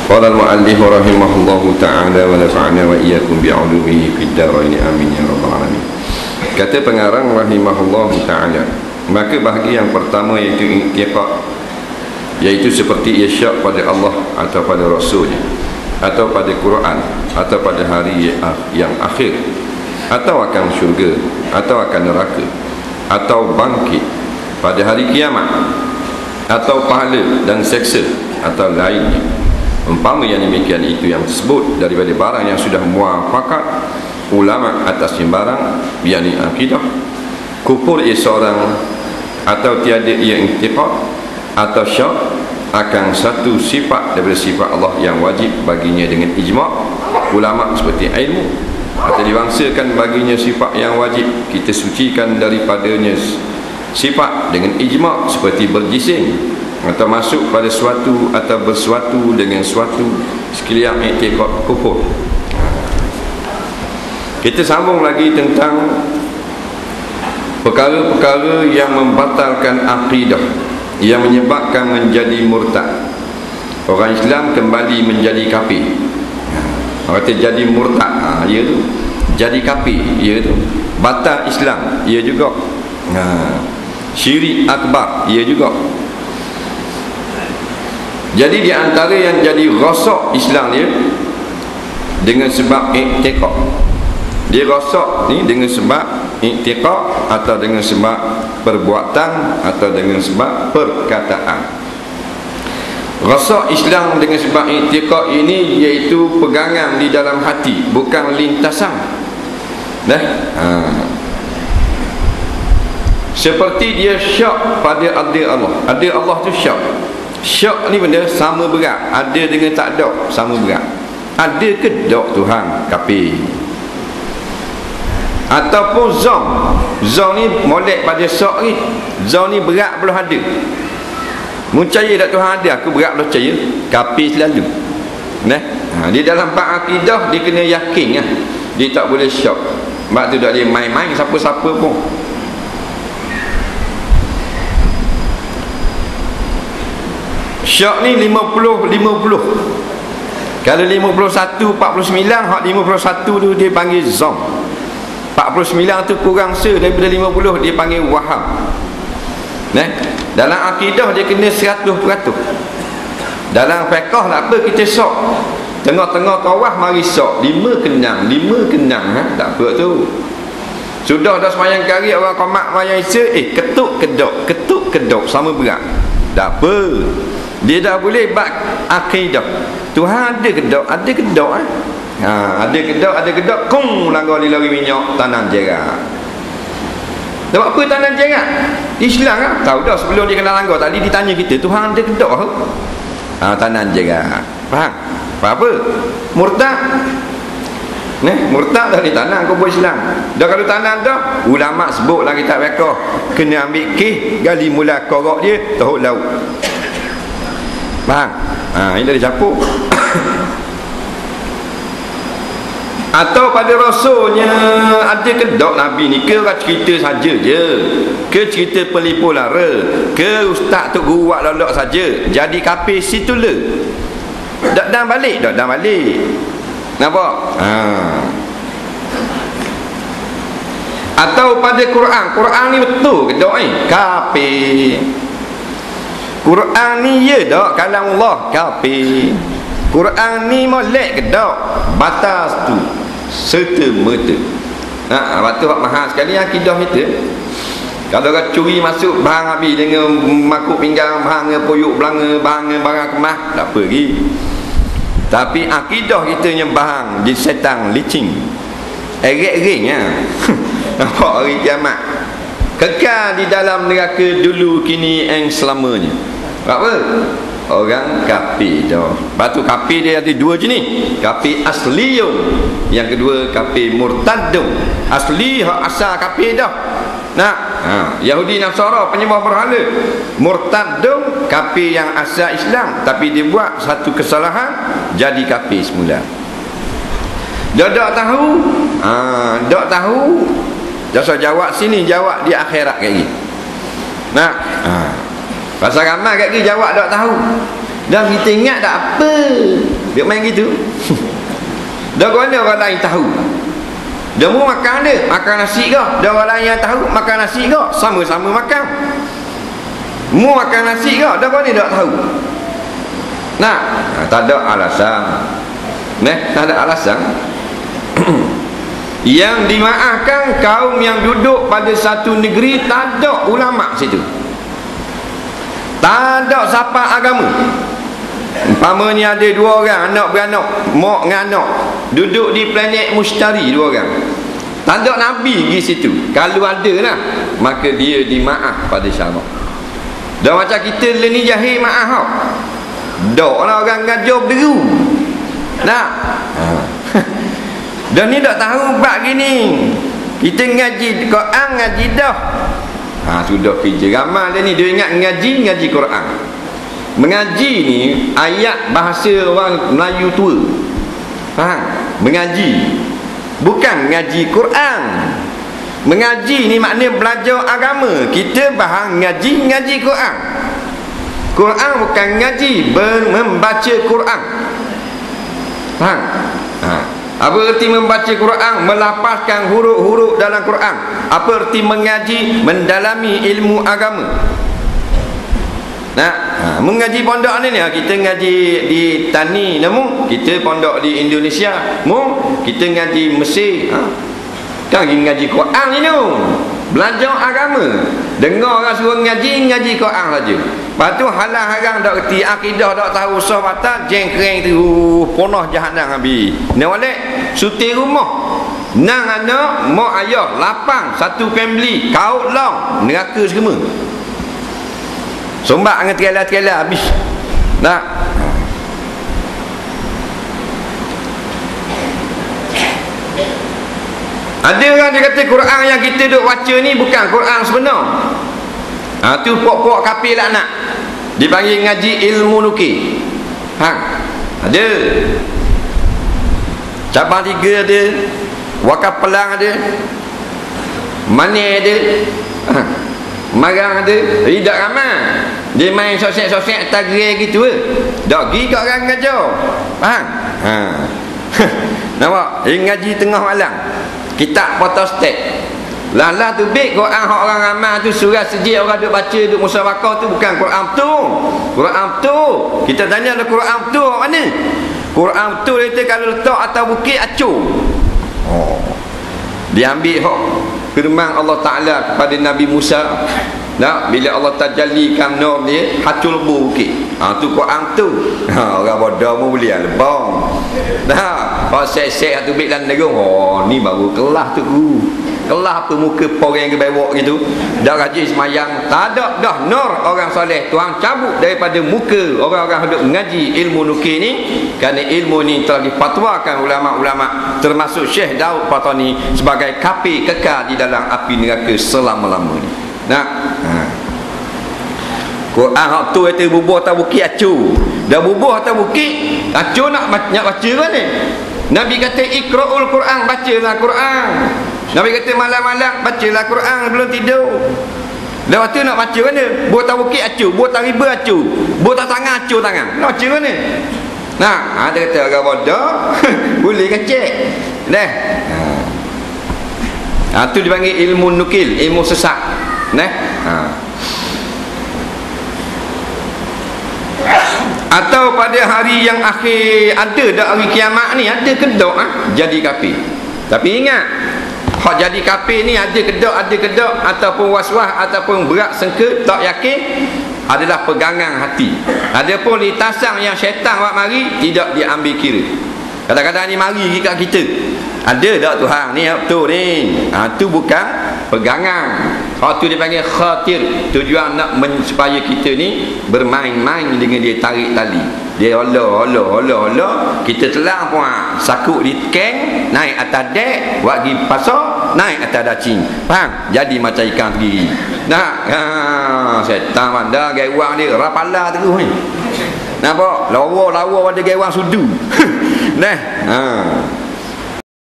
Qala al-mu'allif rahimahullahu ta'ala wa nafa'ana wa iyyakum bi'ulumihi fid dharain amin ya rabbal alamin. Kata pengarang rahimahullahu ta'ala, maka bahagian yang pertama iaitu i'tiqad, iaitu seperti ia syak pada Allah atau pada Rasulnya, atau pada Quran, atau pada hari yang akhir, atau akan syurga, atau akan neraka, atau bangkit pada hari kiamat, atau pahala dan seksa, atau lainnya. Umpama yang demikian itu yang disebut daripada barang yang sudah muafakat ulama atas barang, yakni akidah. Kufur ia seorang atau tiada ia i'tiqad atau syak akan satu sifat daripada sifat Allah yang wajib baginya dengan ijma' ulama seperti ilmu, atau dibangsakan baginya sifat yang wajib kita sucikan daripadanya sifat dengan ijma' seperti berjising, atau masuk pada suatu atau bersuatu dengan suatu sekalian i'tiqad kufur. Kita sambung lagi tentang perkara-perkara yang membatalkan akidah, yang menyebabkan menjadi murtad. Orang Islam kembali menjadi kafir. Orang kata jadi murtad, ia tu jadi kafir, ia tu batal Islam, ia juga syirik akbar, ia juga. Jadi di antara yang jadi rosak Islam dia dengan sebab i'tiqad. Dia rosak ni dengan sebab i'tiqad, atau dengan sebab perbuatan, atau dengan sebab perkataan. Rosak Islam dengan sebab i'tiqad ini iaitu pegangan di dalam hati, bukan lintasan. Seperti dia syak pada ada Allah. Ada Allah tu syak. Syak ni benda sama berat, ada dengan tak ada sama berat. Ada ke tak Tuhan? Kafir. Ataupun zon ni molek pada syak ni. Zon ni berat belum ada. Percaya tak Tuhan ada? Aku berat belum percaya. Kafir selalu. Di dalam bab akidah dia kena yakin. Dia tak boleh syak. Sebab tu tak boleh main-main siapa-siapa pun. Syak ni 50-50. Kalau 51-49, hak 51 tu dia panggil zon. 49 tu kurang daripada 50, dia panggil waham. Dalam akidah dia kena 100%. Dalam fiqh tak apa kita syak. Tengah-tengah tawaf mari syak 5 kenyang, tak apa tu. Sudah dah sembahyang kari orang qamat sembahyang isya, ketuk kedok sama berat. Tak apa. Dia dah boleh bab akidah. Tuhan ada kedok, ada kedok kong langgar di lari minyak tanam jerat. Sebab apa tanam jerat? Islam kan? Tahu dah sebelum dia kena langgar tadi ditanya kita, Tuhan ada kedok ke? Tanam jerat. Faham? Apa? Murtad. Murtad dah ditanam kubur Islam. Dah kalau tanam dah, ulama sebutlah kitab fiqh, kena ambil gali mula korok dia tahu laut. Faham? Ini dari capuk. Atau pada rasulnya ada kedok Nabi ni ke cerita saja je, ke cerita pelipu lara, ke ustaz tu guru buat lolok saja, jadi kafir situ le. Dah balik. Nampak? Atau pada Quran ni betul kedok ni kafir. Quran ni ya dak kalam Allah, kafir. Quran ni molek ke dak? Batas tu serta-merta. Waktu hak mahal sekali akidah kita. Kalau orang curi masuk barang habis dengan makuk pinggang, barang poyuk belanga, barang kemah, tak apa lagi. Tapi akidah kita nya barang di setan licin. Ering nampak hari kiamat. Kekal di dalam neraka dulu, kini, selamanya. Apa? Orang kafir dah. Batu kafir dia ada dua jenis. Kafir asliyun, yang kedua kafir murtadun. Asli hak asal kafir dah. Yahudi Nasara penyembah berhala. Murtadun kafir yang asal Islam, tapi dia buat satu kesalahan jadi kafir semula. Dah tak tahu. Jasa jawab sini, jawab di akhirat lagi. Pasal ramai kat lagi jawab tak tahu. Dan kita ingat tak apa dia main gitu. Dah mana orang lain tahu. Dia mau makan dia, makan nasi ke? Dia orang lain yang tahu makan nasi ke? Sama-sama makan. Mau makan nasi ke? Dah mana tak tahu. Nah, tak ada alasan. Tak ada alasan. Yang dimaafkan kaum yang duduk pada satu negeri, tak ada ulama situ. Tak ada siapa agama. Umpamanya ada dua orang anak beranak, mak dengan anak, duduk di planet Mushtari dua orang. Tak ada Nabi pergi situ. Kalau ada lah, maka dia dimaaf pada syarak. Dah macam kita ni jahil maaf tau. Dak lah orang ngajar berderu. Nah. Dan ni tak tahu bab gini. Kita ngaji Quran, ngaji dah. Sudah kerja ramai dia ni. Dia ingat ngaji Quran. Mengaji ni ayat bahasa orang Melayu tua. Faham? Mengaji. Bukan ngaji Quran. Mengaji ni maknanya belajar agama. Kita faham ngaji Quran. Quran bukan ngaji, membaca Quran. Faham? Apa erti membaca Quran? Melafazkan huruf-huruf dalam Quran. Apa erti mengaji? Mendalami ilmu agama. Mengaji pondok ni kita ngaji di Tani namun kita pondok di Indonesia, kita ngaji Mesir. Kan ngaji Quran ni tu. Belajar agama. Dengar orang suruh ngaji Quran saja. Lepas tu halal haram tak reti, akidah tak tahu, sah batal, jengkreng tu ponah jahanam habis. Ni walik suti rumah. Nang anak, mak ayah, lapang, satu family, kaut long, neraka semua. Sombak dengan tiala-tiala habis. Nak. Ada orang dia kata Quran yang kita duk baca ni bukan Quran sebenar. Tu pok-pok kafir laknat. Dipanggil ngaji ilmu nukil. Ada. Cabang 3 ada. Wakaf pelang ada. Mani ada. Marang ada. Ridak ramai. Dia main sosek-sosek tagri gitu ke. Dak pergi kat orang ngajar. Faham? Nampak? Dia ngaji tengah malam. Kitab photostat. Lala tu baik Quran hak orang ramai tu, surah sejik orang duk baca, duk musyawarah tu bukan Quran betul. Quran betul. Kita tanya ada Quran betul kat mana? Quran betul itu kalau letak atas bukit acur. Dia ambil hak firman Allah Taala kepada Nabi Musa. Bila Allah tajallikan nur dia, hacur lebu bukit. Tu Quran tu. Orang bodoh pun boleh lebong. Kalau sek-sek satu bit dalam negung, ni baru kelas tu. Kelas apa muka orang yang kebewak gitu. Dah rajin semayang, tak ada dah nur orang soleh. Tuhan cabut daripada muka orang-orang hendak mengaji ilmu nukil ni, kerana ilmu ni telah dipatwakan ulama-ulama termasuk Syekh Daud Fatani sebagai kafir kekal di dalam api neraka selama-lamanya. Quran hak tu itu bubuh atas bukit acu. Dah bubuh atas bukit acu nak baca kan ni. Nabi kata iqra'ul Quran, bacalah Quran. Nabi kata malam-malam bacalah Quran sebelum tidur. Lepas tu nak baca mana? Buat atas bukit acu, buat atas riba acu, buat atas tangan acu tangan. Nak baca mana? Ada kata orang bodoh boleh kecek. Dah. Tu dipanggil ilmu nukil, ilmu sesat. Atau pada hari yang akhir, ada dak hari kiamat ni, ada kedok jadi kafir. Tapi ingat, hak jadi kafir ni ada kedok ataupun was-was ataupun berat sengke, tak yakin, adalah pegangan hati. Adapun litasang yang syaitan buat mari, tidak diambil kira. Kadang-kadang ni mari kat kita. Ada tak Tuhan ni betul ni? Tu bukan pegangan. Hak tu dipanggil khatir. Tujuan nak supaya kita ni bermain-main dengan dia, tarik tali. Dia Allah. Kita telang pun sakut di keng, naik atas dek, buat pergi pasar, naik atas dacing. Faham? Jadi macam ikan sendiri. Setan pandang gaiwang dia rapala terus ni. Nampak? Lawa pada gaiwang sudu.